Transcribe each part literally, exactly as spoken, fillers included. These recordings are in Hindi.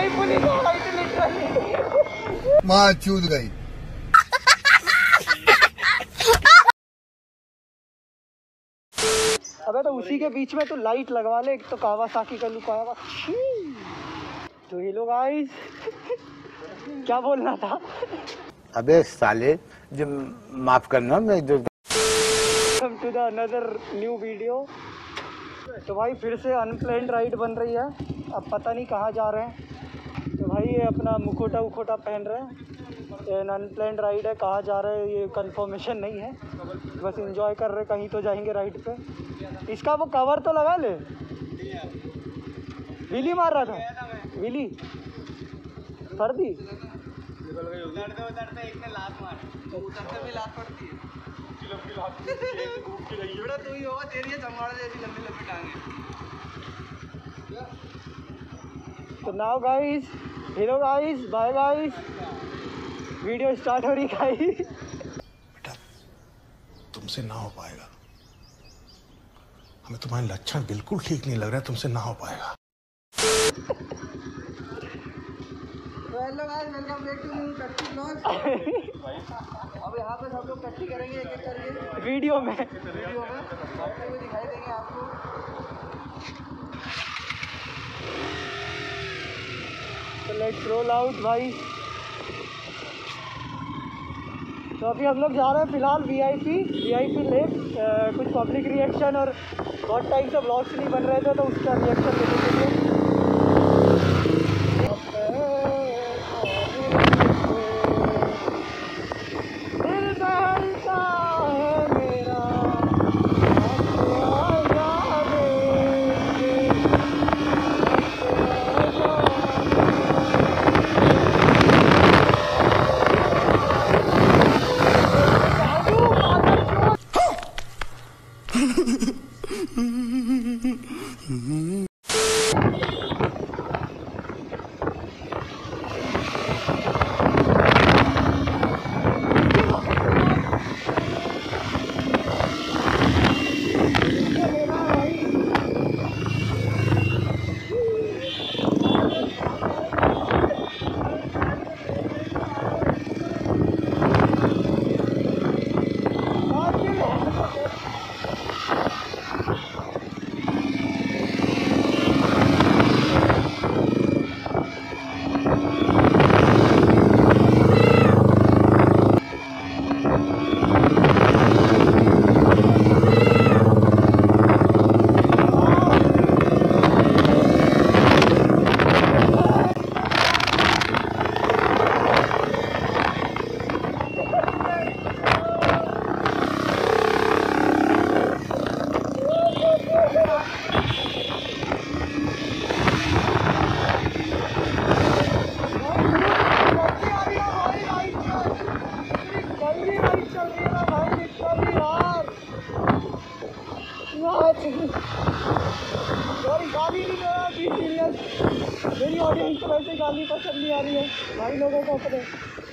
भाई पुलिस आ गई थी लिटरली। माँ चूत गई। अबे तो उसी के बीच में तो लाइट लगवा ले, एक तो कावासाकी का लुक आएगा। तो हेलो गाइस, क्या बोलना था? अबे साले, जो माफ करना मैं जो welcome to the another new video. तो भाई फिर से अनप्लैन्ड राइड बन रही है, अब पता नहीं कहाँ जा रहे हैं। तो भाई ये अपना मुखोटा उखोटा पहन रहे हैं, अनप्लैन्ड राइड है, कहाँ जा रहे हैं ये कंफर्मेशन नहीं है, बस एंजॉय कर रहे, कहीं तो जाएंगे राइड पे। इसका वो कवर तो लगा ले। विली मार रहा था, विली सर्दी उतरते उतरते एक ने लात मारी, उतरते भी लात पड़ती है। तू ही होगा, तेरी चमगाड़ जैसी लंबी लंबी टांगे। तो now guys, hello guys, bye guys, video start हो रही गाइस। बेटा तुमसे ना हो पाएगा, हमें तुम्हारे लक्षण बिल्कुल ठीक नहीं लग रहा है, तुमसे ना हो पाएगा। Hello guys, welcome back to new taxi blog. अब यहाँ पे सब लोग टैक्सी करेंगे एक एक करके वीडियो में वीडियो में करते हुए दिखाई देंगे आपको। तो लेट्स रोल आउट भाई। तो अभी हम लोग जा रहे हैं फिलहाल वीआईपी वीआईपी लेक। कुछ पब्लिक रिएक्शन और बहुत टाइम से ब्लॉग्स नहीं बन रहे थे, तो उसका रिएक्शन लेने के लिए। गाली नहीं दे रहा, बी सीरियस। मेरी ऑडियंस को वैसे गाली पसंद नहीं आ रही है। भाई लोगों को अपने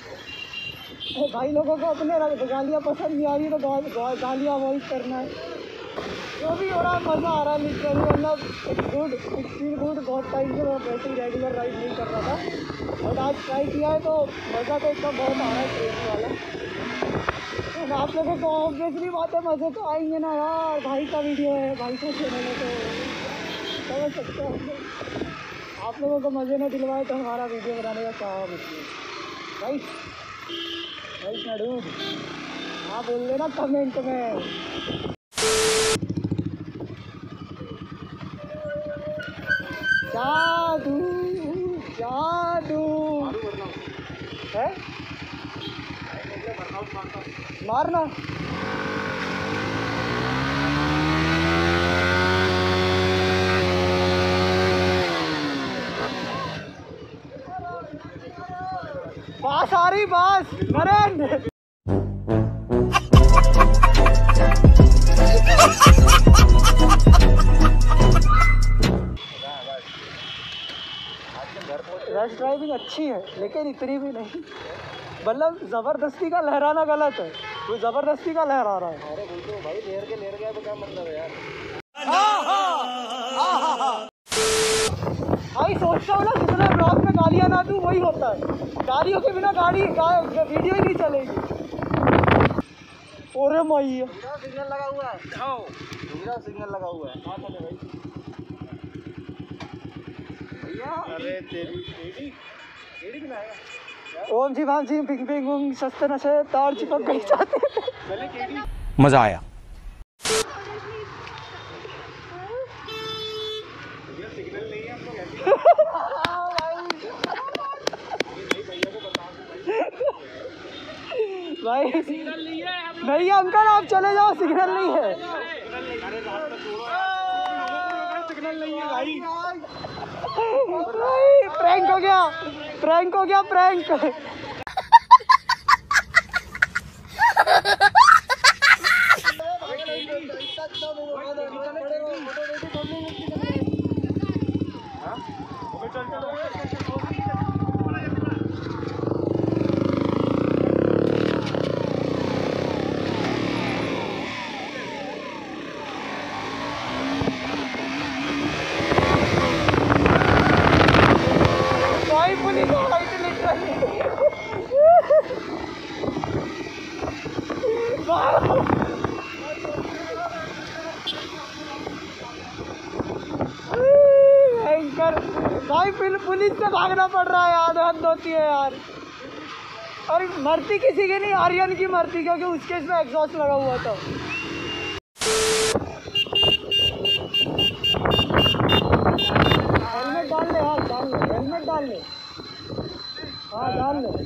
भाई लोगों को अपने गालियाँ पसंद नहीं आ रही है, तो गालियाँ अवॉइड करना है। जो भी हो रहा है मज़ा आ रहा है लिटरली, मतलब it's good, it's feel good. बहुत टाइम से मैं वैसे ही रेगुलर राइड नहीं कर रहा था, और आज ट्राई किया है तो मज़ा तो एकदम बहुत आ रहा है ट्रेन वाला। तो आप लोगों को ऑब्वियसली बात है, मज़े तो आएंगे ना यार, भाई का वीडियो है, भाई का चैनल है, तो समझ सकते हैं। आप लोगों को मज़े न दिलवाए तो हमारा वीडियो बनाने का क्या मतलब। राइट राइट ना डूड, हाँ बोल देना कमेंट में। जादू जादू है मारना। बास आ रही, बास नरेंद्र। रश ड्राइविंग अच्छी है, लेकिन इतनी भी नहीं, मतलब ज़बरदस्ती का लहराना गलत है। वो ज़बरदस्ती का लहरा रहा है। अरे बिल्कुल भाई, लेर के लेर गया तो क्या मतलब है यार। भाई सोचता हूँ ना, कितने ब्लॉग में गालियाँ ना दूँ वही होता है। गालियों के बिना गाड़ी गा, वीडियो ही नहीं चलेगी। ओरे मैया सिग्नल लगा हुआ है, सिग्नल लगा हुआ है। अरे तेरी एडी एडी भी आएगा। ओम जी भाम जी पिंग पिंग उंग सस्ते नशे तार चिपक गई जाते। मजा आया। सिग्नल नहीं है हमको भाई सिग्नल नहीं है, नहीं है अंकल आप चले जाओ, सिग्नल नहीं है। सिग्नल नहीं है भाई। भाई प्रैंक हो गया, प्रैंक हो गया, प्रैंक। भाई पुलिस लाइट लिख रही भयंकर। भाई फिर पुलिस से भागना पड़ रहा है यार, हद होती है यार। और मरती किसी की नहीं, आर्यन की मरती, क्योंकि उसके इसमें एग्जॉस्ट लगा हुआ था। हेलमेट डाल ले यार, डाल ले हेलमेट, डाल ले। हाँ डाल ले,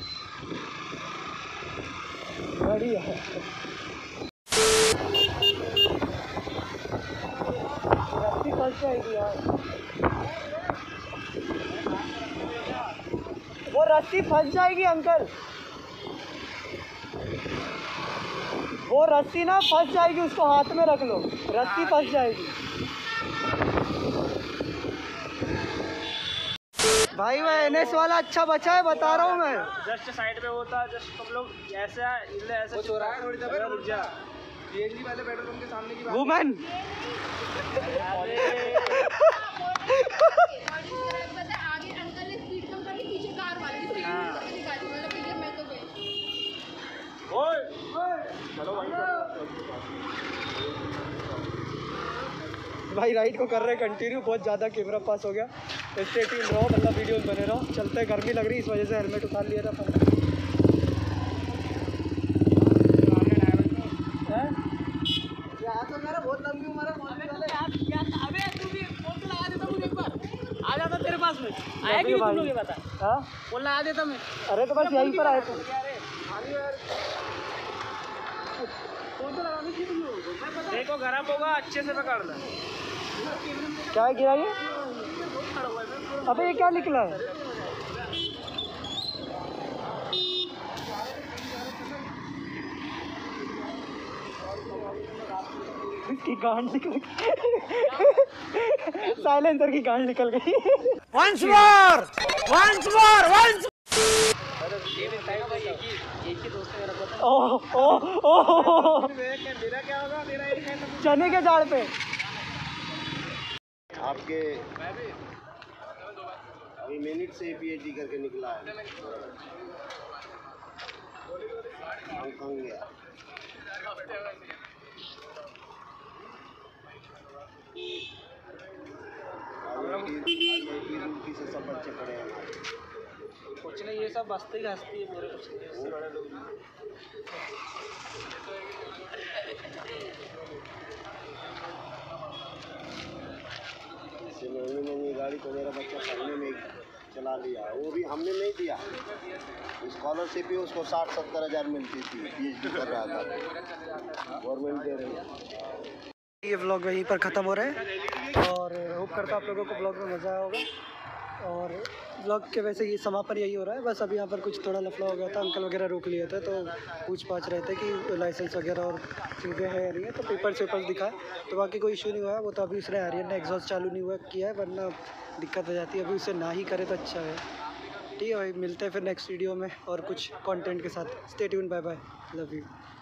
बढ़िया है। रस्सी फंस जाएगी यार, वो रस्सी फंस जाएगी अंकल, वो रस्सी ना फंस जाएगी, उसको हाथ में रख लो, रस्सी फंस जाएगी। भाई वो एनएस वाला अच्छा बचा है, बता रहा हूँ मैं। जस्ट साइड पे होता, जस्ट तुम लोग ऐसे ऐसे चौराहा थोड़ी देर रुक जा। पीएनजी वाले पेट्रोल पंप के सामने की बात। वुमेन आगे अंकल ने स्पीड कम कर दी, पीछे कार वाले ने स्पीड कम कर दी गाड़ी, मतलब भैया मैं तो गई। ओए चलो भाई, भाई राइड को कर रहे कंटिन्यू, बहुत ज़्यादा कैमरा पास हो गया। स्टे ट्यून्ड रहो, मतलब वीडियो में बने रहो। चलते, गर्मी लग रही इस वजह से हेलमेट उतार लिया था। बहुत लंबी उम्र है, अबे तू भी फोन तो लगा देता मुझे एक बार, आ जाता तेरे पास में। आया कि तुम लोग, ये बता। हाँ फोन लगा देता मैं। अरे तो बस यहीं पर आए थे। फोन तो लगानी थी तुम लोगों को। देखो गरम होगा, अच्छे से पकड़ना। क्या है गिरा ये? अबे ये क्या निकला है? की गांड निकल गई, साइलेंसर की गांड निकल गई। Once more, once more, once. ओह ओह ओह, चने के झाड़ पे। आपके अभी मिनट से पीएचडी करके निकला है, हांगकांग गया। आईआईटी से सब बच्चे पढ़े हैं हमारे। कुछ नहीं, ये सब बस्ती ही हंसती है पूरे, कुछ नहीं। इससे महंगी महंगी गाड़ी तो मेरा बच्चा पढ़ने में चला लिया, वो भी हमने नहीं दिया। स्कॉलरशिप ही उसको साठ सत्तर हज़ार मिलती थी, पीएचडी कर रहा था, गवर्नमेंट दे रही है। ये व्लॉग वहीं पर ख़त्म हो रहा है, और होप करता आप लोगों को व्लॉग में मज़ा आया होगा। और व्लॉग के वैसे ये समापन यही हो रहा है। बस अभी यहाँ पर कुछ थोड़ा लफड़ा हो गया था, अंकल वगैरह रोक लिए थे, तो पूछ पाछ रहे थे कि लाइसेंस वगैरह और चीज़ें हैं या नहीं है, तो पेपर्स वेपर्स दिखाए, तो बाकी कोई इशू नहीं हुआ है। वो तो अभी उसने आर्यन ने एग्जॉस्ट चालू नहीं हुआ किया है, वरना दिक्कत हो जाती है। अभी उसे ना ही करे तो अच्छा है। ठीक है भाई, मिलते हैं फिर नेक्स्ट वीडियो में और कुछ कंटेंट के साथ। Stay tuned, bye bye, love you.